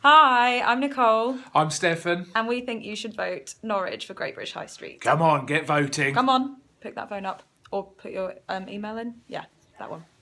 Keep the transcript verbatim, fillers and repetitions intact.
Hi, I'm Nicole. I'm Stefan. And we think you should vote Norwich for Great British High Street. Come on, get voting. Come on, pick that phone up or put your um, email in. Yeah, that one.